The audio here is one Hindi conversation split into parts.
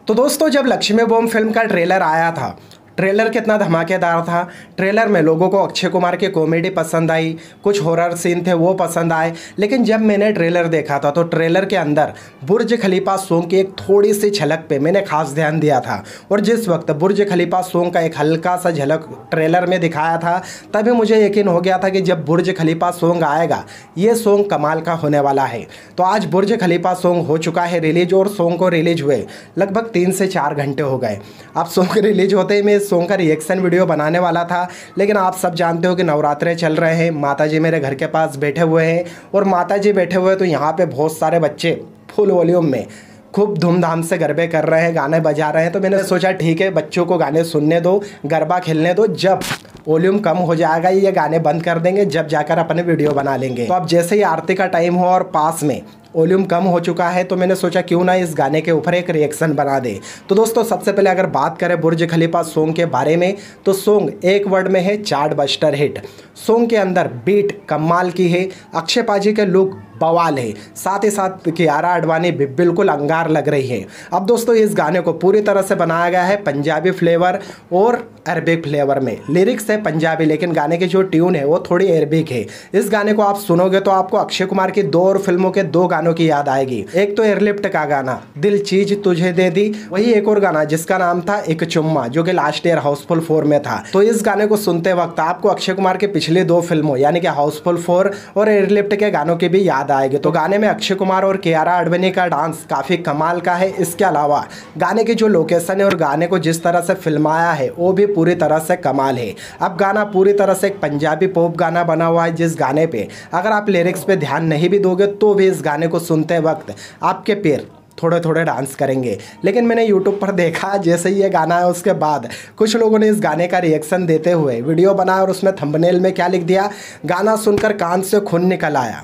तो दोस्तों जब लक्ष्मी बॉम्ब फिल्म का ट्रेलर आया था, ट्रेलर कितना धमाकेदार था। ट्रेलर में लोगों को अक्षय कुमार की कॉमेडी पसंद आई, कुछ हॉरर सीन थे वो पसंद आए। लेकिन जब मैंने ट्रेलर देखा था तो ट्रेलर के अंदर बुर्ज खलीफा सॉन्ग की एक थोड़ी सी झलक पे मैंने खास ध्यान दिया था। और जिस वक्त बुर्ज खलीफा सॉन्ग का एक हल्का सा झलक ट्रेलर में दिखाया था, तभी मुझे यकीन हो गया था कि जब बुर्ज खलीफा सॉन्ग आएगा ये सॉन्ग कमाल का होने वाला है। तो आज बुर्ज खलीफा सॉन्ग हो चुका है रिलीज, और सॉन्ग को रिलीज हुए लगभग 3 से 4 घंटे हो गए। अब सॉन्ग रिलीज होते ही मैं सॉन्ग का रिएक्शन वीडियो बनाने वाला था, लेकिन आप सब जानते हो कि नवरात्रे चल रहे हैं, माताजी मेरे घर के पास बैठे हुए हैं और माताजी बैठे हुए तो यहाँ पे बहुत सारे बच्चे फुल वॉल्यूम में खूब धूमधाम से गरबे कर रहे हैं, गाने बजा रहे हैं। तो मैंने सोचा ठीक है, बच्चों को गाने सुनने दो, गरबा खेलने दो, जब वॉल्यूम कम हो जाएगा ये गाने बंद कर देंगे, जब जाकर अपने वीडियो बना लेंगे। तो अब जैसे ही आरती का टाइम हो और पास में वॉल्यूम कम हो चुका है, तो मैंने सोचा क्यों ना इस गाने के ऊपर एक रिएक्शन बना दे। तो दोस्तों सबसे पहले अगर बात करें बुर्ज खलीफा सॉन्ग के बारे में, तो सॉन्ग एक वर्ड में है चार्ट बस्टर हिट। सॉन्ग के अंदर बीट कमाल की है, अक्षय पाजी के लुक बवाल है, साथ ही साथ कियारा आडवाणी भी बिल्कुल अंगार लग रही है। अब दोस्तों इस गाने को पूरी तरह से बनाया गया है पंजाबी फ्लेवर और अरबिक फ्लेवर में। लिरिक्स है पंजाबी, लेकिन गाने की जो ट्यून है वो थोड़ी अरबिक है। इस गाने को आप सुनोगे तो आपको अक्षय कुमार की 2 और फिल्मों के 2 गानों की याद आएगी। एक तो एयरलिफ्ट का गाना दिल चीज तुझे दे दी, वही एक और गाना जिसका नाम था एक चुम्मा, जो कि लास्ट ईयर हाउसफुल 4 में था। तो इस गाने को सुनते वक्त आपको अक्षय कुमार की पिछली 2 फिल्मों यानी कि हाउसफुल 4 और एयरलिफ्ट के गानों की भी याद आएगी। तो गाने में अक्षय कुमार और कियारा आडवाणी का डांस काफी कमाल का है। इसके अलावा गाने की जो लोकेशन है और गाने को जिस तरह से फिल्माया है वो भी पूरी तरह से कमाल है। अब गाना पूरी तरह से एक पंजाबी पॉप गाना बना हुआ है, जिस गाने पे अगर आप लिरिक्स पे ध्यान नहीं भी दोगे तो भी इस गाने को सुनते वक्त आपके पैर थोड़े थोड़े डांस करेंगे। लेकिन मैंने YouTube पर देखा जैसे ही ये गाना है उसके बाद कुछ लोगों ने इस गाने का रिएक्शन देते हुए वीडियो बनाया और उसमें थंबनेल में क्या लिख दिया, गाना सुनकर कान से खून निकल आया।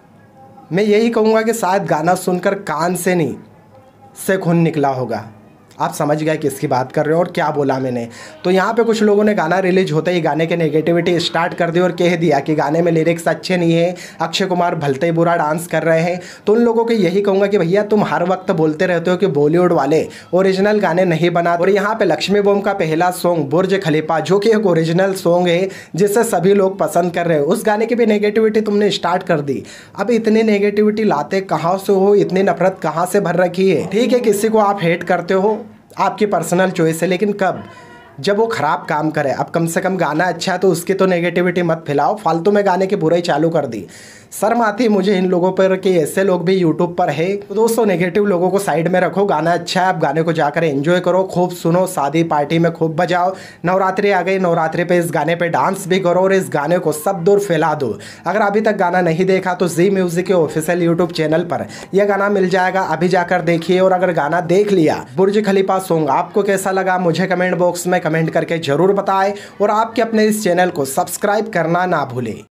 मैं यही कहूँगा कि शायद गाना सुनकर कान से नहीं से खून निकला होगा। आप समझ गए किसकी बात कर रहे हो और क्या बोला मैंने। तो यहाँ पे कुछ लोगों ने गाना रिलीज होते ही गाने के नेगेटिविटी स्टार्ट कर दी और कह दिया कि गाने में लिरिक्स अच्छे नहीं है, अक्षय कुमार भलते ही बुरा डांस कर रहे हैं। तो उन लोगों को यही कहूँगा कि भैया तुम हर वक्त बोलते रहते हो कि बॉलीवुड वाले ओरिजिनल गाने नहीं बनाते, और यहाँ पे लक्ष्मी बॉम्ब का पहला सॉन्ग बुर्ज खलीफा जो कि एक ओरिजिनल सॉन्ग है जिसे सभी लोग पसंद कर रहे हो, उस गाने की भी नेगेटिविटी तुमने स्टार्ट कर दी। अब इतनी नेगेटिविटी लाते कहाँ से हो, इतनी नफरत कहाँ से भर रखी है। ठीक है किसी को आप हेट करते हो, आपकी पर्सनल चॉइस है, लेकिन कब, जब वो खराब काम करे। अब कम से कम गाना अच्छा है तो उसकी तो नेगेटिविटी मत फैलाओ, फालतू में गाने की बुराई चालू कर दी। शर्म आती है मुझे इन लोगों पर कि ऐसे लोग भी यूट्यूब पर है। तो दोस्तों नेगेटिव लोगों को साइड में रखो, गाना अच्छा है, आप गाने को जाकर एंजॉय करो, खूब सुनो, शादी पार्टी में खूब बजाओ। नवरात्रि आ गई, नवरात्रि पे इस गाने पे डांस भी करो और इस गाने को सब दूर फैला दो। अगर अभी तक गाना नहीं देखा तो जी म्यूजिक के ऑफिशियल यूट्यूब चैनल पर यह गाना मिल जाएगा, अभी जाकर देखिए। और अगर गाना देख लिया, बुर्ज खलीफा सॉन्ग आपको कैसा लगा मुझे कमेंट बॉक्स में कमेंट करके जरूर बताएं, और आपके अपने इस चैनल को सब्सक्राइब करना ना भूलें।